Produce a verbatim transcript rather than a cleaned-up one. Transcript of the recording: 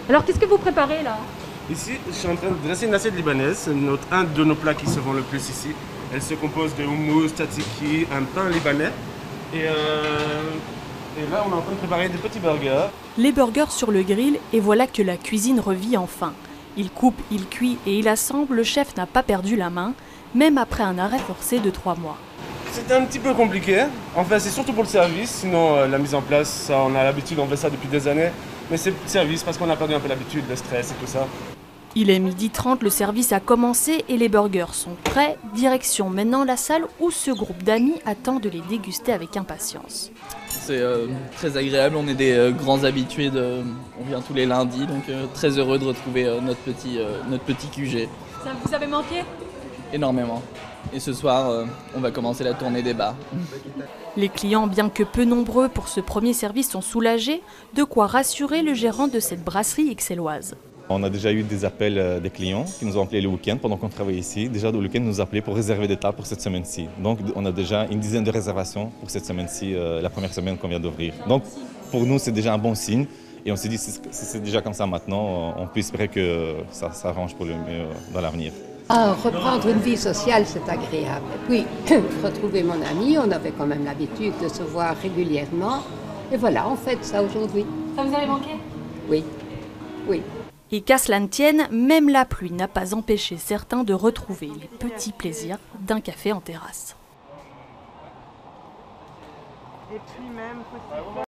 Alors qu'est-ce que vous préparez là? Ici, je suis en train de dresser une assiette libanaise. C'est notre, un de nos plats qui se vend le plus ici. Elle se compose de houmous, tzatziki, un pain libanais. Et, euh, et là, on est en train de préparer des petits burgers. Les burgers sur le grill, et voilà que la cuisine revit enfin. Il coupe, il cuit et il assemble, le chef n'a pas perdu la main, même après un arrêt forcé de trois mois. C'était un petit peu compliqué. En fait, c'est surtout pour le service. Sinon, euh, la mise en place, ça, on a l'habitude, on fait ça depuis des années. Mais c'est le service parce qu'on a perdu un peu l'habitude, le stress et tout ça. Il est midi trente, le service a commencé et les burgers sont prêts. Direction maintenant la salle où ce groupe d'amis attend de les déguster avec impatience. C'est euh, très agréable, on est des euh, grands habitués, de, on vient tous les lundis, donc euh, très heureux de retrouver euh, notre, petit, euh, notre petit Q G. Ça vous avez manqué? Énormément. Et ce soir, euh, on va commencer la tournée des bars. Les clients, bien que peu nombreux pour ce premier service, sont soulagés, de quoi rassurer le gérant de cette brasserie ixelloise. On a déjà eu des appels des clients qui nous ont appelés le week-end pendant qu'on travaillait ici. Déjà le week-end, nous appelaient pour réserver des tables pour cette semaine-ci. Donc on a déjà une dizaine de réservations pour cette semaine-ci, euh, la première semaine qu'on vient d'ouvrir. Donc pour nous, c'est déjà un bon signe. Et on s'est dit, si c'est déjà comme ça maintenant, on peut espérer que ça s'arrange pour le mieux dans l'avenir. Ah, reprendre une vie sociale, c'est agréable. Et puis, retrouver mon ami, on avait quand même l'habitude de se voir régulièrement. Et voilà, on fête ça aujourd'hui. Ça vous avait manqué? Oui, oui. Et qu'à cela ne tienne, même la pluie n'a pas empêché certains de retrouver les petits plaisirs d'un café en terrasse. Et puis même,